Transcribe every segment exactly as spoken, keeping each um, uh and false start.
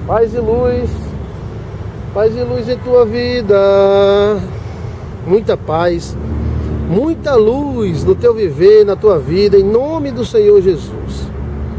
Paz e luz, paz e luz em tua vida, muita paz, muita luz no teu viver, na tua vida, em nome do Senhor Jesus.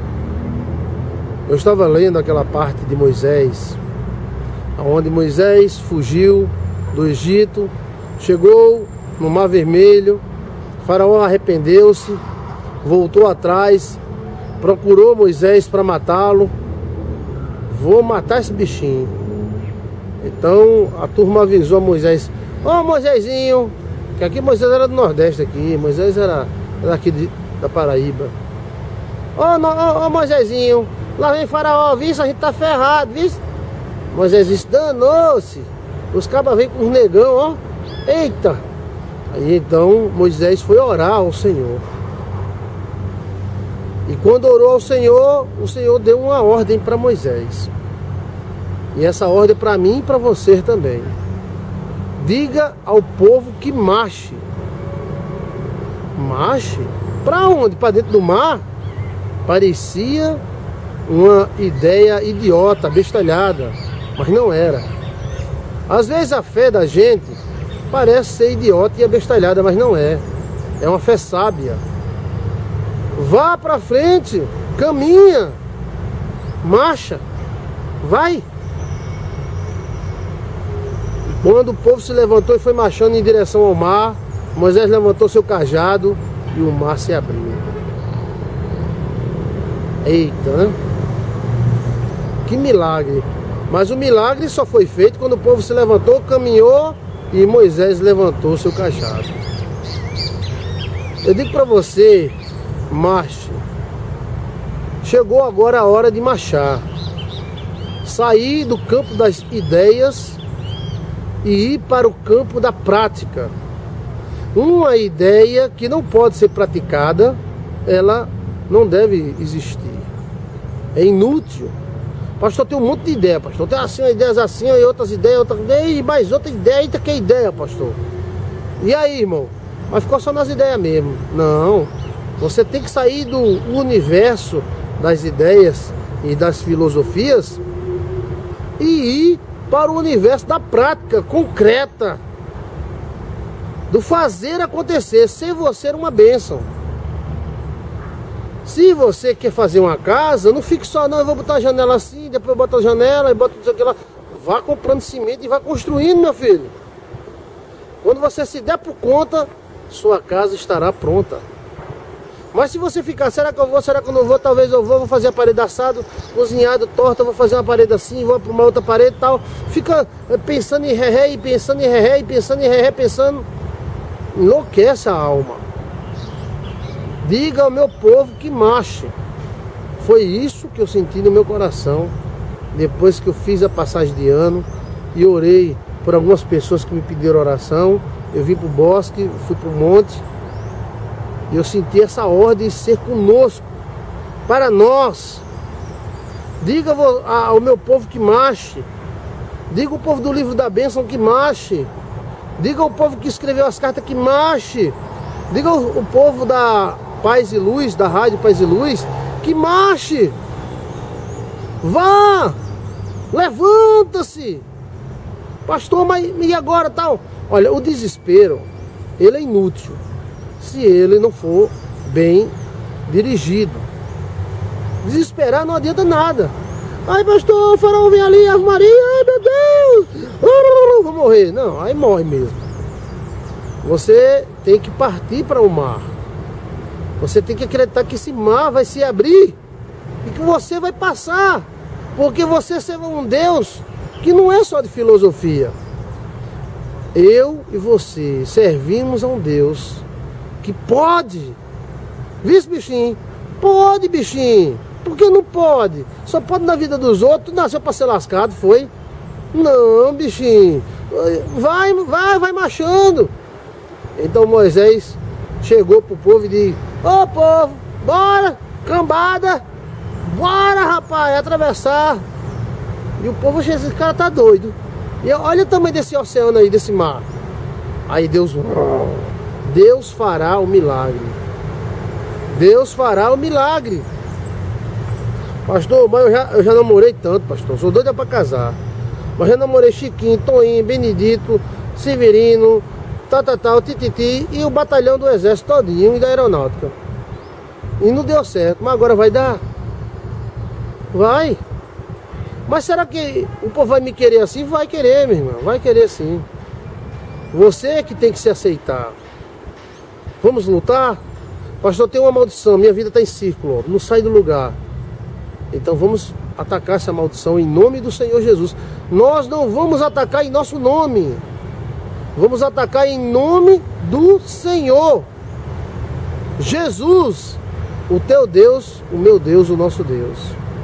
Eu estava lendo aquela parte de Moisés, onde Moisés fugiu do Egito, chegou no Mar Vermelho, Faraó arrependeu-se, voltou atrás, procurou Moisés para matá-lo. Vou matar esse bichinho. Então a turma avisou a Moisés: ô oh, Moisésinho, que aqui Moisés era do Nordeste aqui, Moisés era daqui de, da Paraíba. Ô oh, oh, oh, Moisésinho, lá vem Faraó, viu? A gente tá ferrado, viu? Moisés disse: danou-se. Os cabas vêm com os negão, ó. Eita! Aí então Moisés foi orar ao Senhor. E quando orou ao Senhor, o Senhor deu uma ordem para Moisés. E essa ordem é para mim e para você também. Diga ao povo que marche. Marche? Para onde? Para dentro do mar? Parecia uma ideia idiota, bestalhada, mas não era. Às vezes a fé da gente parece ser idiota e abestalhada, mas não é. É uma fé sábia. Vá para frente, caminha, marcha, vai. Quando o povo se levantou e foi marchando em direção ao mar, Moisés levantou seu cajado e o mar se abriu. Eita, né? Que milagre. Mas o milagre só foi feito quando o povo se levantou, caminhou e Moisés levantou seu cajado. Eu digo para você, marche. Chegou agora a hora de marchar. Sair do campo das ideias e ir para o campo da prática. Uma ideia que não pode ser praticada, ela não deve existir. É inútil. Pastor, tem um monte de ideia, pastor. Tem assim, ideias assim, e outras ideias, outras ideias, e mais outra ideia. Eita, que ideia, pastor. E aí, irmão? Mas ficou só nas ideias mesmo. Não. Você tem que sair do universo das ideias e das filosofias e ir para o universo da prática concreta, do fazer acontecer, ser você uma bênção. Se você quer fazer uma casa, não fique só, não, eu vou botar a janela assim, depois eu boto a janela e boto isso aqui lá. Vá comprando cimento e vá construindo, meu filho. Quando você se der por conta, sua casa estará pronta. Mas se você ficar, será que eu vou, será que eu não vou, talvez eu vou, vou fazer a parede assado, cozinhado, torta, vou fazer uma parede assim, vou para uma outra parede e tal. Fica pensando em ré, e pensando em ré, e pensando em ré, pensando. Enlouquece a alma. Diga ao meu povo que marche. Foi isso que eu senti no meu coração depois que eu fiz a passagem de ano e orei por algumas pessoas que me pediram oração. Eu vim para o bosque, fui para o monte e eu senti essa ordem de ser conosco, para nós. Diga ao meu povo que marche. Diga ao povo do livro da bênção que marche. Diga ao povo que escreveu as cartas que marche. Diga ao, ao povo da Paz e Luz, da Rádio Paz e Luz, que marche. Vá. Levanta-se. Pastor, mas e agora tal? Olha, o desespero, ele é inútil se ele não for bem dirigido. Desesperar não adianta nada. Ai, pastor, o farol vem ali, Ave Maria, ai meu Deus, vou morrer. Não, aí morre mesmo. Você tem que partir para o mar. Você tem que acreditar que esse mar vai se abrir e que você vai passar, porque você serve um Deus que não é só de filosofia. Eu e você servimos a um Deus que pode. Viu, bichinho? Pode, bichinho. Por que não pode? Só pode na vida dos outros. Nasceu para ser lascado, foi? Não, bichinho. Vai, vai, vai marchando. Então Moisés chegou pro povo e disse: ô povo, bora, cambada, bora, rapaz, atravessar. E o povo achou: esse cara tá doido. E olha o tamanho desse oceano aí, desse mar. Aí Deus, Deus fará o milagre. Deus fará o milagre. Pastor, mas eu já, eu já namorei tanto, pastor. Sou doida pra casar. Mas já namorei Chiquinho, Toninho, Benedito, Severino, Tatatá, Tititi e o batalhão do exército todinho e da aeronáutica. E não deu certo. Mas agora vai dar? Vai. Mas será que o povo vai me querer assim? Vai querer, meu irmão. Vai querer sim. Você é que tem que se aceitar. Vamos lutar? Pastor, tem uma maldição. Minha vida está em círculo. Ó, não sai do lugar. Então vamos atacar essa maldição em nome do Senhor Jesus. Nós não vamos atacar em nosso nome. Vamos atacar em nome do Senhor Jesus, o teu Deus, o meu Deus, o nosso Deus.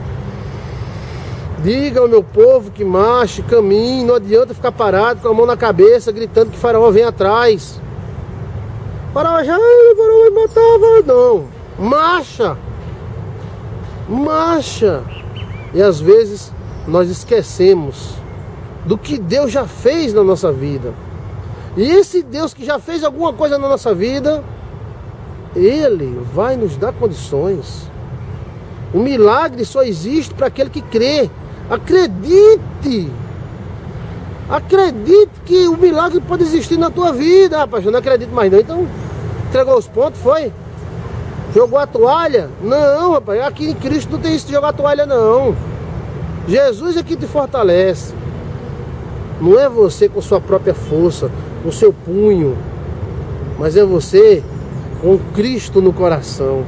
Diga ao meu povo que marche, caminhe. Não adianta ficar parado com a mão na cabeça, gritando que Faraó vem atrás. Faraó já, o Faraó vai matar, não. Marcha. Marcha. E às vezes nós esquecemos do que Deus já fez na nossa vida. E esse Deus que já fez alguma coisa na nossa vida, Ele vai nos dar condições. O milagre só existe para aquele que crê. Acredite. Acredite que o milagre pode existir na tua vida. Rapaz, eu não acredito mais não. Então, entregou os pontos, foi? Jogou a toalha? Não, rapaz, aqui em Cristo não tem isso de jogar a toalha, não. Jesus é que te fortalece. Não é você com sua própria força, com seu punho, mas é você com Cristo no coração.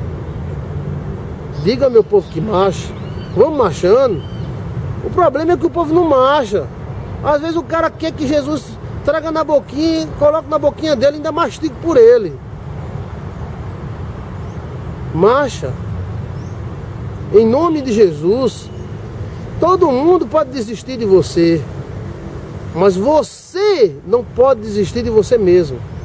Diga, meu povo, que marcha. Vamos marchando. O problema é que o povo não marcha. Às vezes o cara quer que Jesus traga na boquinha, coloque na boquinha dele e ainda mastigue por ele. Marcha. Em nome de Jesus. Todo mundo pode desistir de você, mas você não pode desistir de você mesmo.